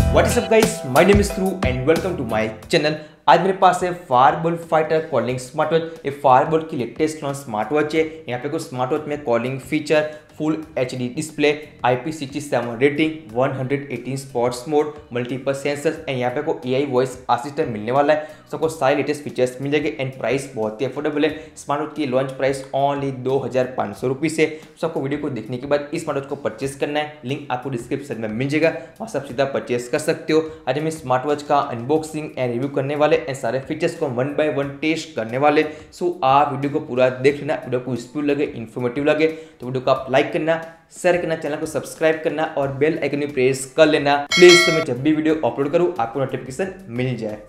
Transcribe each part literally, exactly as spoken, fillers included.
What is up guys, my name is Dhruv and welcome to my channel। आज मेरे पास है Fireboltt fighter calling smart watch. ये Fireboltt की latest launch smart watch है। यहाँ पे कुछ स्मार्ट वॉच में calling feature, full H D display, I P sixty seven rating, one hundred eighteen sports mode, multiple sensors and यहाँ पे को ए आई वॉइस असिस्टेंट मिलने वाला है। सबको सारे लेटेस्ट फीचर्स मिल जाएंगे एंड प्राइस बहुत ही अफोर्डेबल है। स्मार्ट वॉच की लॉन्च प्राइस ओनली दो हज़ार पाँच सौ रुपीज़ है। सबको वीडियो को देखने के बाद इस स्मार्ट वॉच को परचेस करना है, लिंक आपको डिस्क्रिप्शन में मिल जाएगा, वहाँ सब सीधा परचेस कर सकते हो। आज हम इस स्मार्ट वॉच का अनबॉक्सिंग एंड रिव्यू करने वाले एंड सारे फीचर्स को वन बाय वन टेस्ट करने वाले। सो आप वीडियो को पूरा देख लेना। वीडियो को यूजफुल लगे, इन्फॉर्मेटिव लगे तो वीडियो को आप लाइक करना, शेयर करना, चैनल को सब्सक्राइब करना और बेल आइकन भी प्रेस कर लेना प्लीज, तो मैं जब भी वीडियो अपलोड करूं आपको नोटिफिकेशन मिल जाए।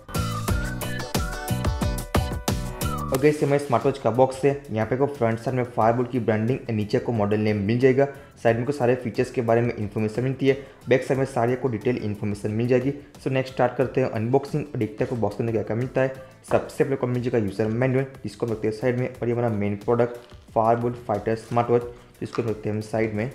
और गाइस हमारे स्मार्ट वॉच का बॉक्स है। यहाँ पे को फ्रंट साइड में फायरबोल्ट की ब्रांडिंग एंड नीचे को मॉडल नेम मिल जाएगा। साइड में को सारे फीचर्स के बारे में इन्फॉर्मेशन मिलती है। बैक साइड में सारे को डिटेल इन्फॉर्मेशन मिल जाएगी। सो नेक्स्ट स्टार्ट करते हैं अनबॉक्सिंग और देखते हैं को बॉक्स के अंदर क्या क्या मिलता है। सबसे पहले को मिल जाएगा यूजर मैनुअल, जिसको रखते हैं साइड में, और ये हमारा main product Fireboltt fighter smart watch, जिसको रखते हैं हम साइड में।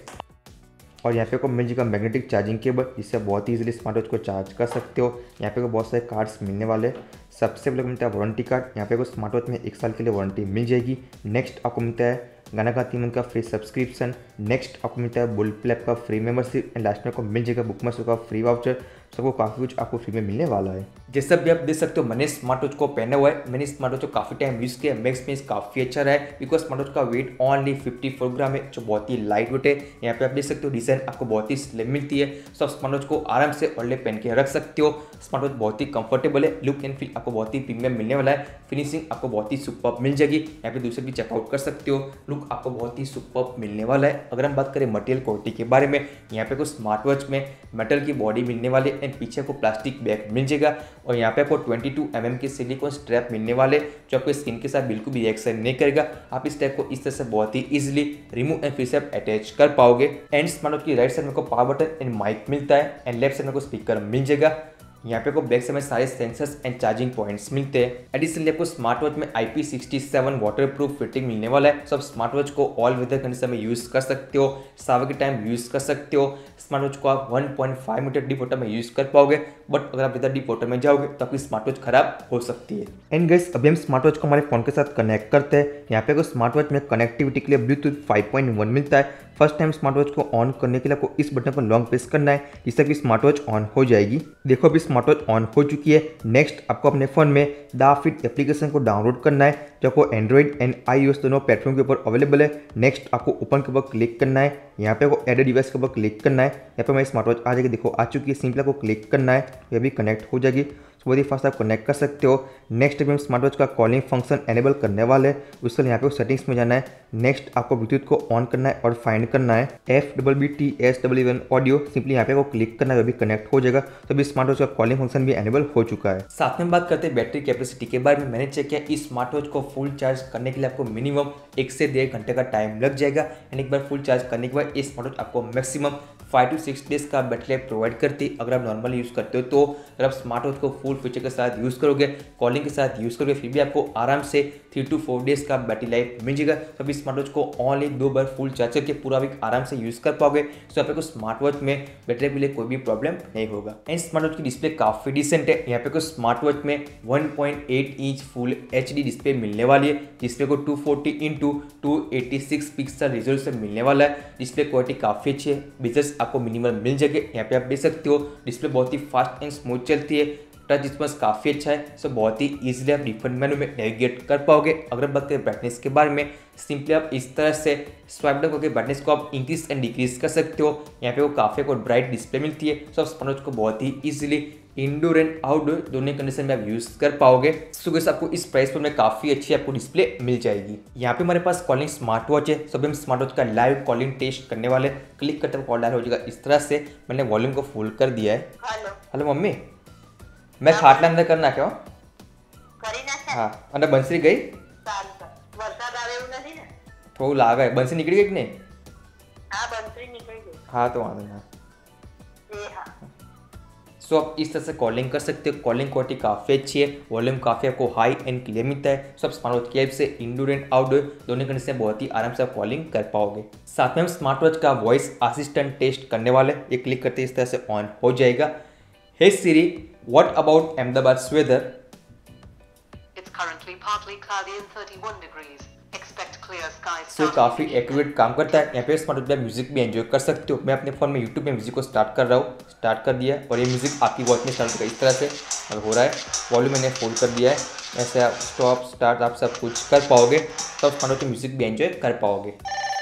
और यहाँ पे को मिल जाएगा मैग्नेटिक चार्जिंग केबल, जिससे बहुत ही इजीली स्मार्ट वॉच को चार्ज कर सकते हो। यहाँ पे को बहुत सारे कार्ड्स मिलने वाले। सबसे पहले मिलता है वारंटी कार्ड। यहाँ पे को स्मार्ट वॉच में एक साल के लिए वारंटी मिल जाएगी। नेक्स्ट आपको मिलता है गाना का तीन मंथ का फ्री सब्सक्रिप्शन। नेक्स्ट आपको मिलता है बुल प्लैप का फ्री मेंबरशिप एंड लास्ट में आपको मिल जाएगा बुक माई शो का फ्री वाउचर। सबको काफ़ी कुछ आपको फ्री में मिलने वाला है। जैसा भी आप देख सकते हो मैंने स्मार्ट वॉच को पहना हुआ है। मैंने स्मार्ट वॉच को काफ़ी टाइम यूज़ किया, मैक्स में काफ़ी अच्छा रहा है बिकॉज स्मार्ट वॉच का weight only fifty four gram है, जो बहुत ही लाइट वेट है। यहाँ पे आप देख सकते हो डिजाइन आपको बहुत ही स्लिम मिलती है। सो आप स्मार्ट वॉच को आराम से ओल्डे पहन के रख सकते हो। स्मार्ट वॉच बहुत ही कंफर्टेबल है, लुक एंड फील आपको बहुत ही प्रीमियम मिलने वाला है। फिनिशिंग आपको बहुत ही सुपर्ब मिल जाएगी। यहाँ पे दूसरे भी चेकआउट कर सकते हो, लुक आपको बहुत ही सुपर्ब मिलने वाला है। अगर हम बात करें मटेरियल क्वालिटी के बारे में, यहाँ पे को स्मार्ट वॉच में मेटल की बॉडी मिलने वाली एंड पीछे को प्लास्टिक बैग मिल जाएगा। और यहाँ पे आपको ट्वेंटी टू एम एम के सिलिकॉन स्ट्रैप मिलने वाले, जो आपको स्किन के साथ बिल्कुल भी रिएक्शन नहीं करेगा। आप इस टाइप को इस तरह से बहुत ही इजीली रिमूव एंड फिर से आप अटैच कर पाओगे। एंड स्मार्ट वॉच की राइट साइड में को पावर बटन एंड माइक मिलता है एंड लेफ्ट साइड में को स्पीकर मिल जाएगा। यहाँ पे को बैक साइड में सारे सेंसर्स एंड चार्जिंग पॉइंट्स मिलते हैं। एडिशनली आपको स्मार्ट वॉच में I P sixty seven waterproof fitting मिलने वाला है। सब स्मार्ट वॉच को ऑल वेदर कंडीशन में यूज कर सकते हो, सावर के टाइम यूज कर सकते हो। स्मार्ट वॉच को आप one point five metre deep water में यूज कर पाओगे, बट अगर आप इधर डीप वाटर में जाओगे तो आपकी स्मार्ट वॉच खराब हो सकती है। एंड गाइस अभी हम स्मार्ट वॉच को हमारे फोन के साथ कनेक्ट करते हैं। यहाँ पे को स्मार्ट वॉच में कनेक्टिविटी के लिए ब्लूटूथ फाइव पॉइंट वन मिलता है। फर्स्ट टाइम स्मार्ट वॉच को ऑन करने के लिए आपको इस बटन को लॉन्ग प्रेस करना है, जिससे कि स्मार्ट वॉच ऑन हो जाएगी। देखो अभी स्मार्ट वॉच ऑन हो चुकी है। नेक्स्ट आपको अपने फोन में द फिट एप्लीकेशन को डाउनलोड करना है, जो आपको एंड्रॉइड एंड आईओएस दोनों प्लेटफॉर्म के ऊपर अवेलेबल है। नेक्स्ट आपको ओपन के ऊपर क्लिक करना है। यहाँ पे आपको एड डिवाइस के ऊपर क्लिक करना है। यहाँ पे हमारी स्मार्ट वॉच आ जाएगी, देखो आ चुकी है। सिंपल आपको क्लिक करना है, ये भी कनेक्ट हो जाएगी। बहुत ही फास्ट आप कनेक्ट कर सकते हो। नेक्स्ट अभी हम स्मार्ट वॉच का कॉलिंग फंक्शन एनेबल करने वाले हैं। उसके लिए यहाँ पे सेटिंग्स में जाना है। नेक्स्ट आपको ब्लूटूथ को ऑन करना है और फाइंड करना है F double B T S double one audio. Simply यहाँ पे आपको क्लिक करना है, वो भी कनेक्ट हो जाएगा। तो अभी स्मार्ट वॉच का कॉलिंग फंक्शन भी एनेबल हो चुका है। साथ में बात करते हैं बैटरी कैपेसिटी के बारे में। मैंने चेक किया इस स्मार्ट वॉच को फुल चार्ज करने के लिए आपको मिनिमम एक से डेढ़ घंटे का टाइम लग जाएगा। एंड एक बार फुल चार्ज करने के बाद इस स्मार्ट वॉच आपको maximum five to six days का बैटरी लाइफ प्रोवाइड करती है। अगर आप नॉर्मल यूज़ करते हो तो अगर आप स्मार्ट वॉच को फुल फीचर के साथ यूज़ करोगे, कॉलिंग के साथ यूज़ करोगे, फिर भी आपको आराम से थ्री टू फोर डेज का बैटरी लाइफ मिल जाएगा। तो अभी स्मार्ट वॉच को ओनली दो बार फुल चार्ज करके पूरा वीक आराम से यूज़ कर पाओगे। तो आपको स्मार्ट वॉच में बैटरी के लिए कोई भी प्रॉब्लम नहीं होगा। एंड स्मार्ट वॉच की डिस्प्ले काफ़ी डिसेंट है। यहाँ पे को स्मार्ट वॉच में one point eight inch full H D display मिलने वाली है, जिसपे को two forty into two eighty six pixel resolution मिलने वाला है। डिस्प्ले क्वालिटी काफ़ी अच्छी है, बेजल्स आपको मिनिमल मिल जाएंगे। यहाँ पे आप देख सकते हो डिस्प्ले बहुत ही फास्ट एंड स्मूथ चलती है। टच रिस्पॉन्स काफ़ी अच्छा है। सो बहुत ही इजीली आप डिफरेंट मेनू में नेविगेट कर पाओगे। अगर बात करें ब्राइटनेस के बारे में, सिंपली आप इस तरह से स्वाइप डाउन करके ब्राइटनेस को आप इंक्रीज एंड डिक्रीज कर सकते हो। यहाँ पे वो काफ़ी को ब्राइट डिस्प्ले मिलती है। सो आप स्मार्ट वॉच को बहुत ही इजीली इंडोर एंड आउटडोर दोनों कंडीशन में आप यूज कर पाओगे। सो गाइस आपको इस प्राइस पर में काफ़ी अच्छी आपको डिस्प्ले मिल जाएगी। यहाँ पे हमारे पास कॉलिंग स्मार्ट वॉच है। सो हम स्मार्ट वॉच का लाइव कॉलिंग टेस्ट करने वाले। क्लिक करते हुए कॉल डायल हो जाएगा इस तरह से। मैंने वॉल्यूम को फुल कर दिया है। हेलो मम्मी, मैं खाटला अंदर करना क्या हाँ अंदर बंसरी गई थोड़ा लागा है। बंसरी निकल गई कि नहीं? हाँ बंसरी निकल गई। हाँ तो वहाँ देना। सो आप इस तरह से कॉलिंग कर सकते हो। कॉलिंग क्वालिटी काफ़ी अच्छी है, वॉल्यूम काफ़ी आपको हाई एंड क्लियर मिलता है। सो आप स्मार्ट वॉच की हेल्प से इंडोर एंड आउटडोर दोनों कंडीशन से बहुत ही आराम से आप कॉलिंग कर पाओगे। साथ में हम स्मार्ट वॉच का वॉइस असिस्टेंट टेस्ट करने वाले। ये क्लिक करते इस तरह से ऑन हो जाएगा। Hey Siri, what about Ahmedabad's weather? It's currently partly cloudy and thirty-one degrees. Expect clear skies. सो काफ़ी एक्यूरेट काम करता है। यहाँ पे स्मार्ट वॉच में म्यूजिक भी एंजॉय कर सकते हो। मैं अपने फ़ोन में यूट्यूब में म्यूजिक को स्टार्ट कर रहा हूँ, स्टार्ट कर दिया और ये म्यूजिक आपकी वॉच में स्टार्ट होगा। इस तरह से अब हो रहा है। वॉल्यूम मैंने फुल कर दिया है। ऐसे आप स्टॉप स्टार्ट आप सब कुछ कर पाओगे, तब स्मार्ट वॉच में म्यूजिक भी एंजॉय कर पाओगे।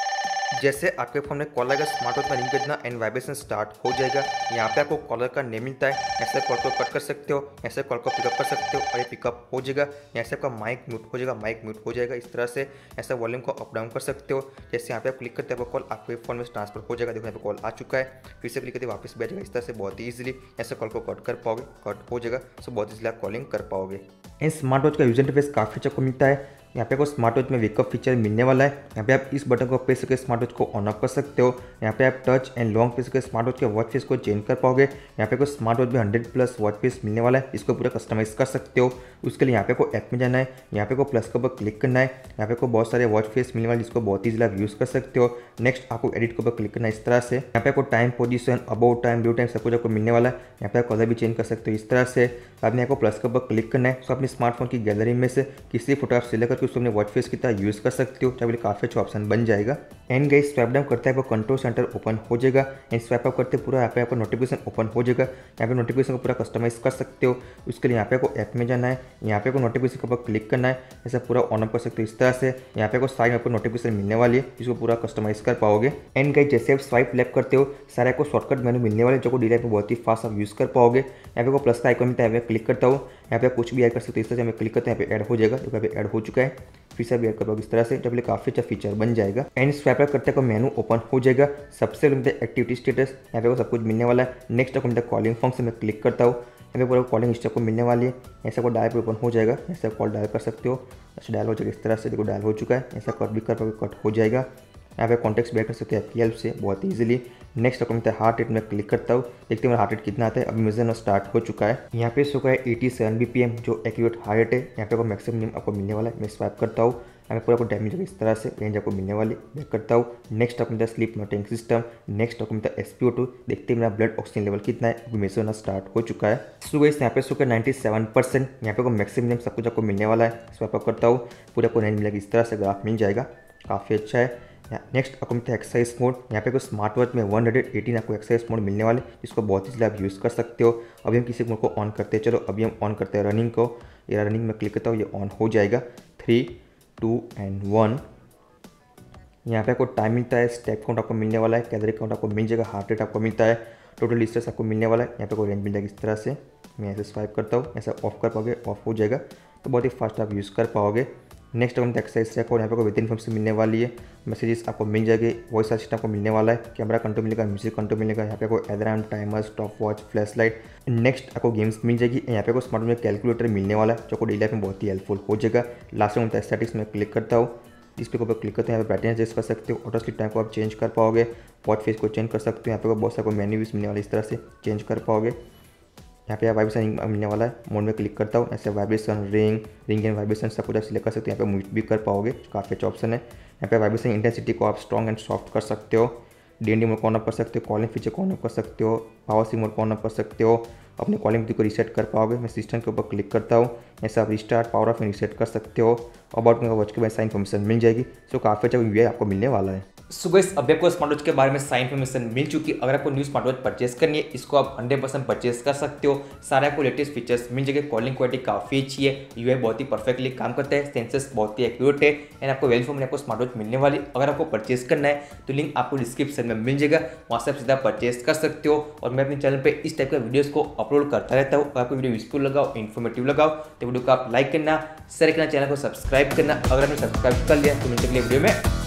जैसे आपके फोन में कॉल आएगा, स्मार्ट वॉच में रिंग बजना एंड वाइब्रेशन स्टार्ट हो जाएगा। यहाँ पे आपको कॉलर का नेम मिलता है। ऐसे कॉल को कट कर सकते हो, ऐसे कॉल को पिकअप कर सकते हो और ये पिकअप हो जाएगा। यहाँ से आपका माइक म्यूट हो जाएगा, माइक म्यूट हो जाएगा। इस तरह से ऐसा वॉल्यूम को अप डाउन कर सकते हो। जैसे यहाँ पे आप क्लिक करते हो, आपका कॉल आपके फोन में ट्रांसफर हो जाएगा। देखो यहाँ पे कॉल आ चुका है, फिर से क्लिक करते वापस बैठ जाएगा। इस तरह से बहुत ही ईजिली ऐसे कॉल को कट कर पाओगे, कट हो जाएगा। सो बहुत ईजिली आप कॉलिंग कर पाओगे। इन स्मार्ट वॉच का यूजर इंटरफेस काफ़ी अच्छा को मिलता है। यहाँ पे आपको स्मार्ट वॉच में वेकअप फीचर मिलने वाला है। यहाँ पे आप इस बटन को प्रेस करके स्मार्ट वॉच को ऑन ऑफ कर सकते हो। यहाँ पे आप टच एंड लॉन्ग प्रेस करके स्मार्ट वॉच के वॉच फेस को चेंज कर पाओगे। यहाँ पे आपको स्मार्ट वॉच में हंड्रेड प्लस वॉच फेस मिलने वाला है, इसको पूरा कस्टमाइज कर सकते हो। उसके लिए यहाँ पे को ऐप में जाना है, यहाँ पे को प्लस के ऊपर क्लिक करना है। यहाँ पे को बहुत सारे वॉच फेस मिलने वाले, जिसको बहुत ईजिली आप यूज़ कर सकते हो। नेक्स्ट आपको एडिट के ऊपर क्लिक करना है। इस तरह से यहाँ पे आपको time, position, about time, due time सब कुछ आपको मिलने वाला है। यहाँ पे आप कलर भी चेंज कर सकते हो। इस तरह से आपने आपको प्लस के ऊपर क्लिक करना है। तो अपने स्मार्टफोन की गैलरी में से किसी फोटो आप सिलेक्ट करके उसको अपने वॉच फेस की तरह यूज़ कर सकते हो। चाहे काफ़ी अच्छा ऑप्शन बन जाएगा। एंड गाइस स्वैप डाउन करते हैं आपको कंट्रोल सेंटर ओपन हो जाएगा। एंड स्वैप अप करते पूरा यहाँ पे आपको नोटिफिकेशन ओपन हो जाएगा। यहाँ पे नोटिफिकेशन को पूरा कस्टमाइज कर सकते हो। उसके लिए यहाँ पे आपको ऐप में जाना है, यहाँ पे आपको नोटिफिकेशन के ऊपर क्लिक करना है। ऐसा पूरा ऑन अप कर सकते हो। इस तरह से यहाँ पे आपको साइड में आपको नोटिफिकेशन मिलने वाली है, इसको पूरा कस्टमाइज कर पाओगे। एंड गाइस जैसे आप स्वाइप लेफ्ट करते हो, सारे आपको शॉर्टकट मेनू मिलने वाले, जो को डिलीट में बहुत ही फास्ट आप यूज़ कर पाओगे। यहाँ पे आपको प्लस का आइकन मिलता है, यहाँ पे क्लिक करता हूँ, यहाँ पे कुछ भी ऐड कर सकते हो। इस तरह से मैं क्लिक करते हैं, यहाँ पे ऐड हो जाएगा। तो यहाँ पे ऐड हो चुका है, फिर से भी ऐड कर पाओगे। इस तरह से जब काफ़ी अच्छा फीचर बन जाएगा। एंड स्वैप अप करते हैं मेनू ओपन हो जाएगा। सबसे मिलता है एक्टिविटी स्टेटस, यहाँ पे सब कुछ मिलने वाला है। नेक्स्ट आपको मिलता है कॉलिंग फंक्शन, में क्लिक करता हूँ, यहाँ पे पूरा कॉलिंग हिस्ट्री आपको मिलने वाली है। ऐसा को डायल पे ओपन हो जाएगा, ऐसा कॉल डायल कर सकते हो। ऐसे डायल हो जाएगा। इस तरह से देखो डायल हो चुका है। ऐसा कट भी कर पाओगे, कट हो जाएगा। यहाँ पे कॉन्टेक्ट बैक कर सकते हैं ऐप की हेल्प से बहुत ईजिली। नेक्स्ट आपको मिलता है हार्ट रेट, में क्लिक करता हूँ, देखते हैं मेरा हार्ट रेट कितना आता है। अभी मेजर स्टार्ट हो चुका है। यहाँ पे शो का है eighty seven B P M, जो एक्यूरेट हार्ट रेट है। यहाँ पे आपको मैक्सिमम आपको मिलने वाला है। मैं स्वाइप करता हूँ, हमें पूरा आपको डैमेज होगा। इस तरह से रेंज आपको मिलने वाली, बैक करता हूँ। नेक्स्ट आपको मिलता है स्लीप मॉनिटरिंग सिस्टम। नेक्स्ट आपको मिलता है एस पी ओ टू, देखते हैं मेरा ब्लड ऑक्सीजन लेवल कितना है। अभी मेजर होना स्टार्ट हो चुका है। सो गाइस यहाँ पे शो का नाइन्टी सेवन परसेंट, यहाँ पे आपको मैक्सिमम सब कुछ आपको मिलने वाला है। स्वाइप अप करता हूँ, पूरा आपको रेंज मिलेगा। इस तरह से ग्राफ मिल जाएगा, काफ़ी अच्छा है। नेक्स्ट आपको मिलता है एक्सरसाइज मोड। यहाँ पे कोई स्मार्ट वॉच में वन हंड्रेड एटीन आपको एक्सरसाइज मोड मिलने वाले, जिसको बहुत ईजिली आप यूज़ कर सकते हो। अभी हम किसी मोड को ऑन करते हैं, चलो अभी हम ऑन करते हैं रनिंग को। ये रनिंग में क्लिक करता हूँ, ये ऑन हो जाएगा। Three two and one. यहाँ पे आपको टाइम मिलता है, स्टेप काउंट आपको मिलने वाला है, कैलोरी काउंट आपको मिल जाएगा, हार्ट रेट आपको मिलता है, टोटल डिस्टेंस आपको मिलने वाला है। यहाँ पे कोई रेंज मिल जाएगी। इस तरह से मैं ऐसे स्वाइप करता हूँ, ऐसा ऑफ कर पाओगे, ऑफ हो जाएगा। तो बहुत ही फास्ट आप यूज़ कर पाओगे। नेक्स्ट हम एक्सरसाइज चेक और यहाँ पे को विद इन्फॉर्मेशन मिलने वाली है। मैसेजेस आपको मिल जाएगी, वॉइस असिस्टेंट आपको मिलने वाला है, कैमरा कंट्रोल मिलेगा, म्यूजिक कंट्रोल मिलेगा। यहाँ पे को alarm, timer, stopwatch, flashlight. Next आपको गेम्स मिल जाएगी। यहाँ पे को स्मार्ट में कैलकुलेटर मिलने वाला है, जो को डेली लाइफ में बहुत ही हेल्पफुल हो जाएगा। लास्ट में होता है स्टैटिक्स, में क्लिक करता हूँ, डिस्प्ले के ऊपर क्लिक करते हैं, यहाँ पे बैटरी एडजस्ट कर सकते हो। ऑटो स्लीप टाइम को आप चेंज कर पाओगे, वॉच फेस को चेंज कर सकते हो। यहाँ पे बहुत सारे मेन्यू मिलने वाले, इस तरह से चेंज कर पाओगे। यहाँ पे वाइब्रेशन मिलने वाला है, मोड में क्लिक करता हूँ, ऐसे vibration, ring ring and vibration सब कुछ आप सिलेक्ट कर सकते हो। यहाँ पे म्यूट भी कर पाओगे, काफ़ी अच्छा ऑप्शन है। यहाँ पे वाइब्रेशन इंटेंसिटी को आप स्ट्रॉन्ग एंड सॉफ्ट कर सकते हो। डी एन डी मोड को ऑन अप कर सकते हो, कॉलिंग फीचर को ऑन अप कर सकते हो, पावर सिंक मोड को ऑन अप कर सकते हो। अपने कॉलिंग को रिसेट कर पाओगे। मैं सिस्टम के ऊपर क्लिक करता हूँ, ऐसे आप रिस्टार्ट, पावर ऑफ रिसेट कर सकते हो। अबाउट में वॉच के बाद साइन इन्फॉर्मेशन मिल जाएगी। सो काफ़ी अच्छा वी आई आपको मिलने वाला है। सो गाइस अभी आपको स्मार्ट वॉच के बारे में सारी इन्फॉर्मेशन मिल चुकी है। अगर आपको न्यू स्मार्ट वॉच परचेस करनी है, इसको आप हंड्रेड परसेंट परचेस कर सकते हो। सारे आपको लेटेस्ट फीचर्स मिल जाएंगे। कॉलिंग क्वालिटी काफ़ी अच्छी है, यूआई बहुत ही परफेक्टली काम करता है, सेंसर्स बहुत ही एक्यूरेट है एंड आपको वेल फॉर्म में आपको स्मार्ट वॉच मिलने वाली। अगर आपको परचेस करना है तो लिंक आपको डिस्क्रिप्शन में मिल जाएगा, वहाँ से आप सीधा परचेस कर सकते हो। और मैं अपने चैनल पर इस टाइप का वीडियोज़ को अपलोड करता रहता हूँ। अगर आपको वीडियो यूजफुल लगाओ, इन्फॉर्मेटिव लगाओ, तो वीडियो को आप लाइक करना, शेयर करना, चैनल को सब्सक्राइब करना। अगर आपने सब्सक्राइब कर लिया तो मिलते अगले वीडियो में।